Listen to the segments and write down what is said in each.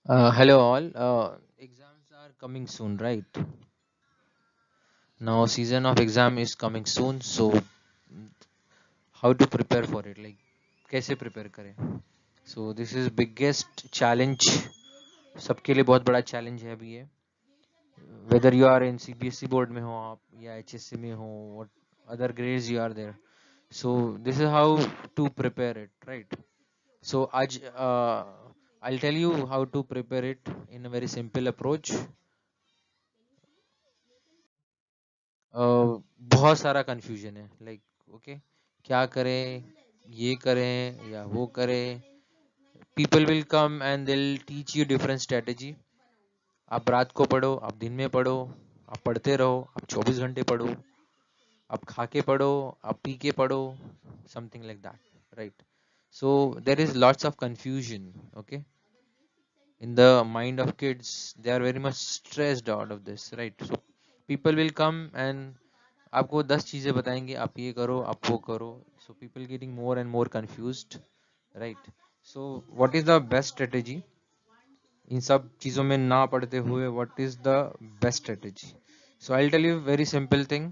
Hello all. Exams are coming soon, right? Now season of exam is coming soon, so how to prepare for it? Like कैसे prepare करें? So this is biggest challenge. सबके लिए बहुत बड़ा challenge है अभी ये. Whether you are in CBSE board में हो आप या HSC में हो, what other grades you are there. So this is how to prepare it, right? So आज I'll tell you how to prepare it in a very simple approach. बहुत सारा confusion है लाइक ओके क्या करें ये करें या वो करें people will come and they will teach you different strategy आप रात को पढ़ो आप दिन में पढ़ो आप पढ़ते रहो आप 24 घंटे पढ़ो आप खा के पढ़ो आप पी के पढ़ो something like that right so there is lots of confusion okay in the mind of kids they are very much stressed out of this right so people will come and आपको 10 चीजें बताएंगे आप ये करो आप वो करो so people getting more and more confused right so what is the best strategy इन सब चीजों में ना पढ़ते हुए what is the best strategy so I will tell you very simple thing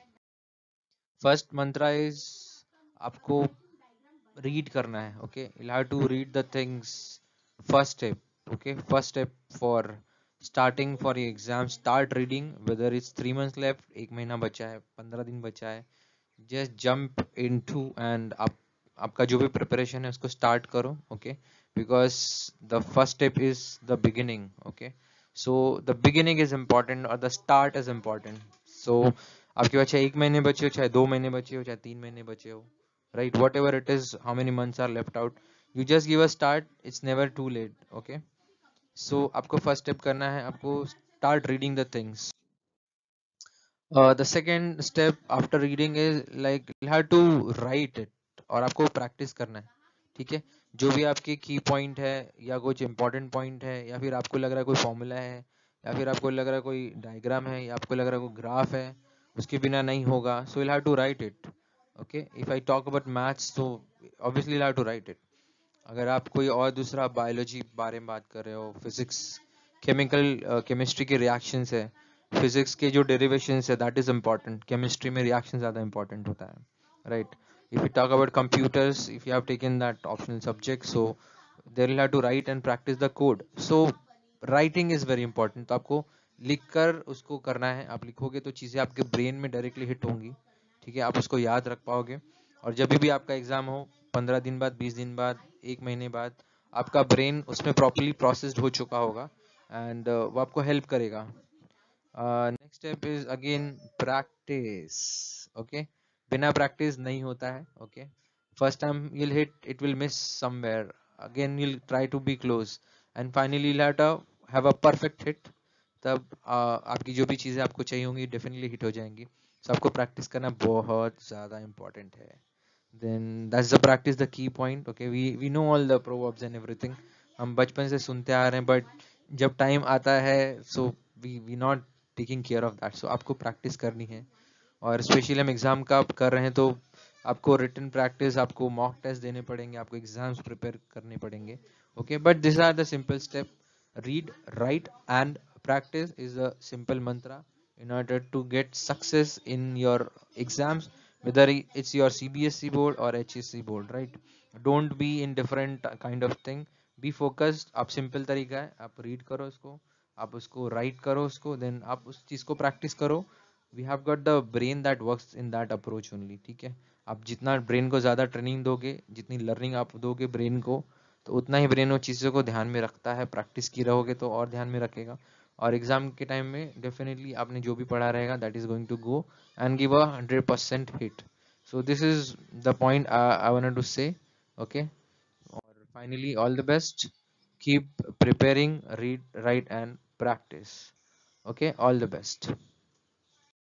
first mantra is आपको रीड करना है okay you have to read the things first step okay first step for starting for your exam start reading whether it's 3 months left एक महीना बचा है 15 दिन बचा है जस्ट जंप इनटू एंड आप आपका जो भी प्रिपरेशन है उसको स्टार्ट करो okay because the first step is the beginning okay so the beginning is important और the start is important so आपके पास चाहे 1 महीने बचे हो चाहे 2 महीने बचे हो चाहे 3 महीने बचे हो right whatever it is how many months are left out you just give a start it's never too late okay so आपको फर्स्ट स्टेप करना है आपको start reading the things the second step after reading is like you have to write it और आपको practice करना है ठीक है जो भी आपके की पॉइंट है या कुछ इंपॉर्टेंट पॉइंट है या फिर आपको लग रहा है कोई फॉर्मूला है या फिर आपको लग रहा है कोई डायग्राम है या आपको लग रहा है कोई ग्राफ है उसके बिना नहीं होगा so you have to write it okay if I talk about maths तो obviously you have to write it अगर आप कोई और दूसरा बायोलॉजी बारे में बात कर रहे हो फिजिक्स केमिकल केमिस्ट्री के रिएक्शंस है फिजिक्स के जो डेरिवेशंस है दैट इज इम्पोर्टेंट केमिस्ट्री में रिएक्शन ज़्यादा इंपॉर्टेंट होता है right if you talk about computers if you have taken that optional subject so they'll have to write and practice the code so writing is very important तो आपको लिख कर उसको करना है आप लिखोगे तो चीज़ें आपके ब्रेन में डायरेक्टली हिट होंगी ठीक है आप उसको याद रख पाओगे और जब भी आपका एग्जाम हो 15 दिन बाद 20 दिन बाद एक महीने बाद आपका ब्रेन उसमें प्रॉपरली प्रोसेस्ड हो चुका होगा एंड वो आपको हेल्प करेगा next step is again practice okay बिना प्रैक्टिस नहीं होता है okay first time you'll hit it will miss somewhere again you'll try to be close and finally you'll have a perfect hit तब आपकी जो भी चीज़ें आपको चाहिए होंगी डेफिनेटली हिट हो जाएंगी so आपको प्रैक्टिस करना बहुत ज़्यादा इंपॉर्टेंट है then that's the practice the key point okay we know all the proverbs and everything हम बचपन से सुनते आ रहे हैं but जब टाइम आता है so we not taking care of that so आपको प्रैक्टिस करनी है और स्पेशली हम एग्जाम का कर रहे हैं तो आपको रिटन प्रैक्टिस आपको मॉक टेस्ट देने पड़ेंगे आपको एग्जाम्स प्रिपेयर करने पड़ेंगे okay but this are the simple step read write and practice is a simple mantra in order to get success in your exams whether it's your CBSE board or HSC board right don't be in different kind of thing be focused आप simple तरीका है आप read करो उसको आप उसको write करो उसको then आप उस चीज़ को practice करो we have got the brain that works in that approach only ठीक है आप जितना ब्रेन को ज़्यादा ट्रेनिंग दोगे जितनी लर्निंग आप दोगे ब्रेन को तो उतना ही ब्रेन वो चीज़ों को ध्यान में रखता है प्रैक्टिस की रहोगे तो और ध्यान में रखेगा और एग्जाम के टाइम में डेफिनेटली आपने जो भी पढ़ा रहेगा that is going to go and give a 100% hit so this is the point I wanted to say okay और finally all the best keep preparing read write and practice okay all the best